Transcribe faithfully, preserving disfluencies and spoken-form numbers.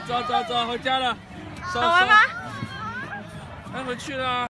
走走走，回家了。 好玩吗？ 要回去了。